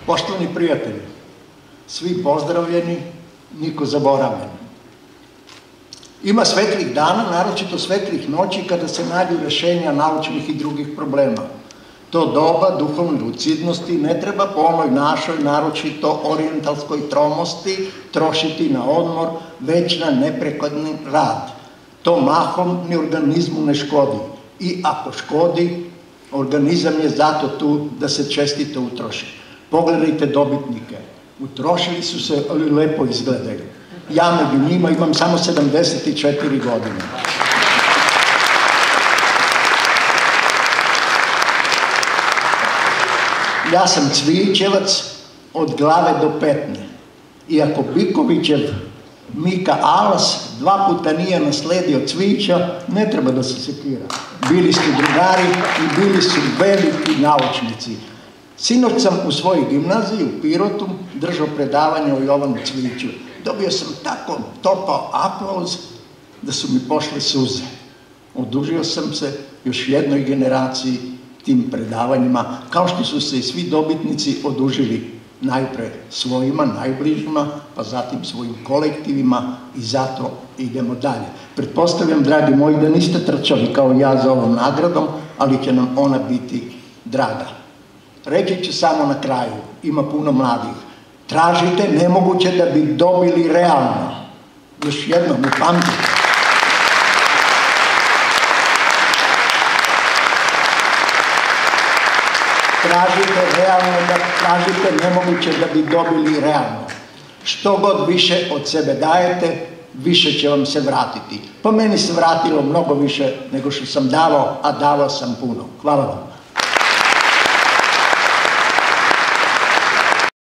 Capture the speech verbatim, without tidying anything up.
Poštovani prijatelji, svi pozdravljeni, niko zaboravljen. Ima svetlih dana, naročito svetlih noći, kada se nađu rešenja naučnih i drugih problema. To doba duhovne lucidnosti ne treba po onoj našoj, naročito orijentalskoj tromosti, trošiti na odmor, već na neprekladni rad. To mahom ni organizmu ne škodi. I ako škodi, organizam je zato tu da se čestito utroši. Pogledajte dobitnike. Utrošili su se, ali lepo izgledaju. Ja među njima imam samo sedamdeset četiri godine. Ja sam Cvijićevac od glave do petne. Iako Bikovićev Mika Alas dva puta nije nasledio Cvijića, ne treba da se sekira. Bili su drugari i bili su veliki naučnici. Sinoć sam u svojoj gimnaziji u Pirotu držao predavanje o Jovanu Cvijiću. Dobio sam tako topao aplauz da su mi pošle suze. Odužio sam se još jednoj generaciji tim predavanjima, kao što su se i svi dobitnici odužili najpre svojima, najbližima, pa zatim svojim kolektivima i zato idemo dalje. Pretpostavljam, dragi moji, da niste trčali kao ja za ovom nagradom, ali će nam ona biti draga. Reći ću samo na kraju, ima puno mladih. Tražite nemoguće da bi dobili realno. Još jednom upamtite. Tražite realno, da tražite nemoguće da bi dobili realno. Što god više od sebe dajete, više će vam se vratiti. Po meni se vratilo mnogo više nego što sam davao, a davao sam puno. Hvala vam.